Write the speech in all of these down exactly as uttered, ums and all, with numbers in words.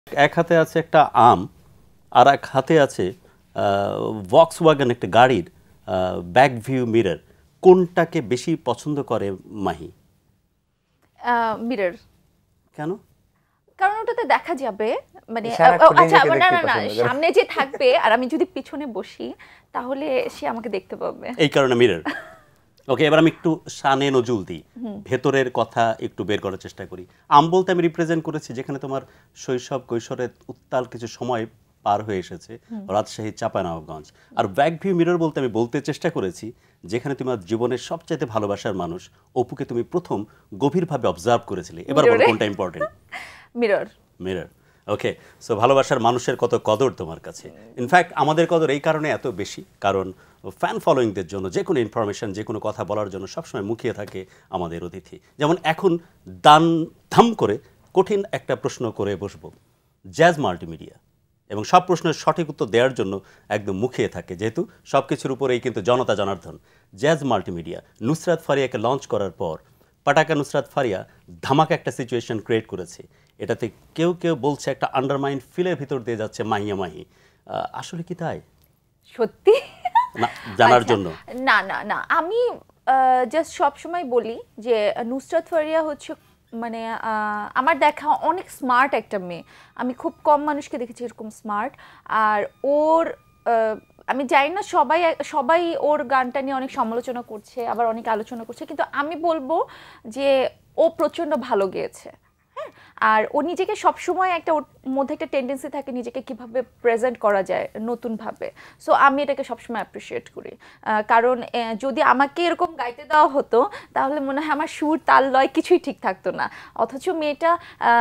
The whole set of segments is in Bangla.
এক হাতে আছে একটা আম আর এক হাতে আছে ভক্সওয়াগন একটা গাড়ির ব্যাক ভিউ মিরর, কোনটাকে বেশি পছন্দ করে মাহি? মিরর। কেন? কারণ ওটাতে দেখা যাবে, মানে আচ্ছা না না না সামনে যে থাকবে আর আমি যদি পিছনে বসি তাহলে সে আমাকে দেখতে পাবে, এই কারণে মিরর। ওকে, এবার আমি একটু শানে নজুল দিই, ভেতরের কথা একটু বের করার চেষ্টা করি। আম বলতে আমি রিপ্রেজেন্ট করেছি যেখানে তোমার শৈশব কৈশোরের উত্তাল কিছু সময় পার হয়ে এসেছে, রাজশাহী চাঁপাইনবাবগঞ্জ। আর ব্যাক ভিউ মিরর বলতে আমি বলতে চেষ্টা করেছি যেখানে তোমার জীবনের সবচাইতে ভালোবাসার মানুষ অপুকে তুমি প্রথম গভীরভাবে অবজার্ভ করেছিলে। এবার বলো কোনটা important? Mirror. Mirror. Okay, so ভালোবাসার মানুষের কত কদর তোমার কাছে। ইনফ্যাক্ট আমাদের কদর এই কারণে এত বেশি, কারণ ফ্যান ফলোয়িংদের জন্য যে কোনো ইনফরমেশন, যে কোনো কথা বলার জন্য সবসময় মুখিয়ে থাকে আমাদের অতিথি। যেমন এখন দান ধাম করে কঠিন একটা প্রশ্ন করে বসবো, জ্যাজ মাল্টিমিডিয়া, এবং সব প্রশ্নের সঠিক উত্তর দেওয়ার জন্য একদম মুখিয়ে থাকে, যেহেতু সব কিছুর উপরেই কিন্তু জনতা জনার্দন। জ্যাজ মাল্টিমিডিয়া নুসরাত ফারিয়াকে লঞ্চ করার পর পাটাকা নুসরাত ফারিয়া ধামাকা একটা সিচুয়েশন ক্রিয়েট করেছে। এটাতে কেউ কেউ বলছে একটা আন্ডারমাইন্ড ফিলের ভিতর দিয়ে যাচ্ছে মাহিয়া মাহি। আসলে কি তাই? সত্যি না, জানার জন্য। না না না আমি জাস্ট সবসময় বলি যে নুসরাত ফারিয়া হচ্ছে মানে আমার দেখা অনেক স্মার্ট একটা মেয়ে। আমি খুব কম মানুষকে দেখেছি এরকম স্মার্ট। আর ওর আমি জানি না সবাই সবাই ওর গানটা নিয়ে অনেক সমালোচনা করছে, আবার অনেক আলোচনা করছে, কিন্তু আমি বলবো যে ও প্রচণ্ড ভালো গেয়েছে। হ্যাঁ, আর ও নিজেকে সবসময় একটা ওর মধ্যে একটা টেন্ডেন্সি থাকে নিজেকে কিভাবে প্রেজেন্ট করা যায় নতুনভাবে। সো আমি এটাকে সবসময় অ্যাপ্রিসিয়েট করি, কারণ যদি আমাকে এরকম গাইতে দেওয়া হতো তাহলে মনে হয় আমার সুর তাল লয় কিছুই ঠিক থাকতো না। অথচ মেয়েটা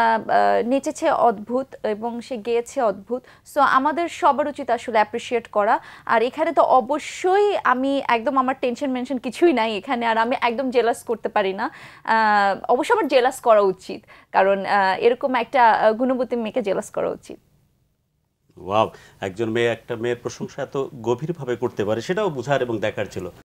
নেচেছে অদ্ভুত এবং সে গেয়েছে অদ্ভুত। সো আমাদের সবার উচিত আসলে অ্যাপ্রিসিয়েট করা। আর এখানে তো অবশ্যই আমি একদম আমার টেনশন মেনশন কিছুই নাই এখানে, আর আমি একদম জেলাস করতে পারি না। অবশ্য আমার জেলাস করা উচিত, কারণ এরকম একটা গুণবতী মেয়েকে জেলাস করা উচিত। ওয়াও, একজন মেয়ে একটা মেয়ের প্রশংসা এত গভীরভাবে করতে পারে সেটাও বোঝার এবং দেখার ছিল।